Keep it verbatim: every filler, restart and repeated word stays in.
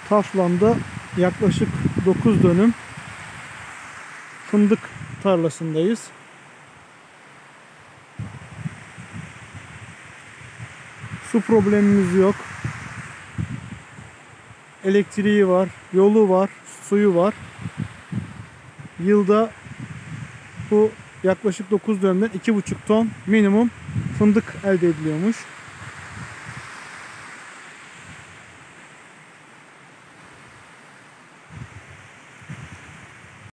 Taflan'da yaklaşık dokuz dönüm fındık tarlasındayız. Su problemimiz yok. Elektriği var, yolu var, suyu var. Yılda bu yaklaşık dokuz dönümden iki buçuk ton minimum fındık elde ediliyormuş.